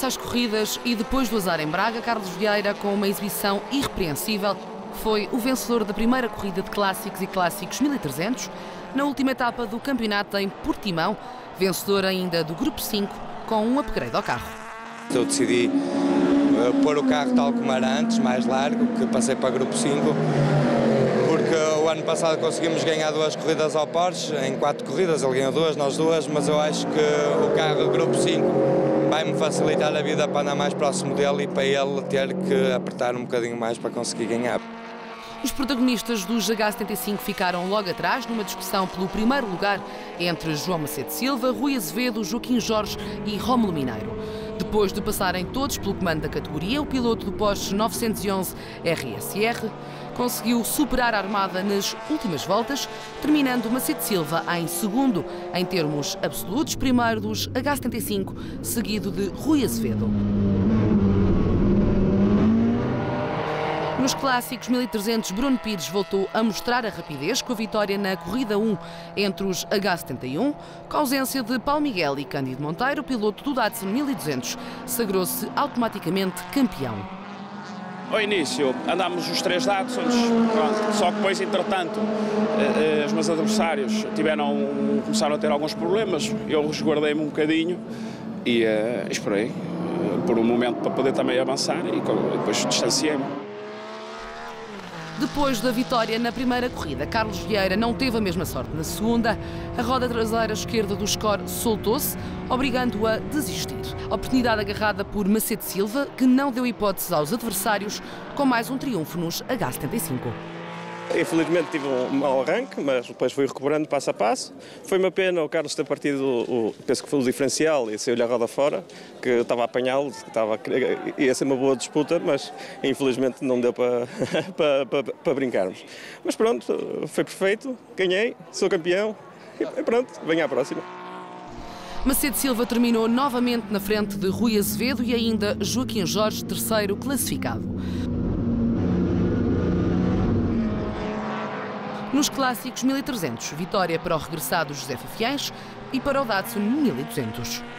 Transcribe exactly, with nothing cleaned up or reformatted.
às corridas e depois do azar em Braga, Carlos Vieira, com uma exibição irrepreensível, foi o vencedor da primeira corrida de clássicos e clássicos mil e trezentos, na última etapa do campeonato em Portimão, vencedor ainda do Grupo cinco, com um upgrade ao carro. Eu decidi uh, pôr o carro tal como era antes, mais largo, que passei para Grupo cinco, porque o ano passado conseguimos ganhar duas corridas ao Porsche, em quatro corridas, ele ganhou duas, nós duas, mas eu acho que o carro Grupo cinco vai-me facilitar a vida para andar mais próximo dele e para ele ter que apertar um bocadinho mais para conseguir ganhar. Os protagonistas dos H setenta e cinco ficaram logo atrás, numa discussão pelo primeiro lugar entre João Macedo Silva, Rui Azevedo, Joaquim Jorge e Rómulo Mineiro. Depois de passarem todos pelo comando da categoria, o piloto do Porsche novecentos e onze R S R conseguiu superar a armada nas últimas voltas, terminando Macedo Silva em segundo, em termos absolutos, primeiro dos H setenta e cinco, seguido de Rui Azevedo. Nos clássicos mil e trezentos, Bruno Pires voltou a mostrar a rapidez com a vitória na corrida um entre os H setenta e um, com a ausência de Paulo Miguel e Cândido Monteiro, o piloto do Datsun mil e duzentos sagrou-se automaticamente campeão. Ao início andámos os três Datsuns, só que depois, entretanto, os meus adversários tiveram, começaram a ter alguns problemas, eu resguardei-me um bocadinho e uh, esperei uh, por um momento para poder também avançar e depois distanciei-me. Depois da vitória na primeira corrida, Carlos Vieira não teve a mesma sorte na segunda. A roda traseira esquerda do Score soltou-se, obrigando-o a desistir. Oportunidade agarrada por Macedo Silva, que não deu hipóteses aos adversários, com mais um triunfo nos H setenta e cinco. Infelizmente tive um mau arranque, mas depois fui recuperando passo a passo. Foi uma pena o Carlos ter partido, o, penso que foi o diferencial e saiu-lhe a roda fora, que eu estava a apanhá-lo, que estava, ia ser uma boa disputa, mas infelizmente não deu para, para, para, para brincarmos. Mas pronto, foi perfeito, ganhei, sou campeão e pronto, venha à próxima. Macedo Silva terminou novamente na frente de Rui Azevedo e ainda Joaquim Jorge, terceiro classificado. Nos clássicos mil e trezentos, vitória para o regressado José Fafiães e para o Datsun mil e duzentos.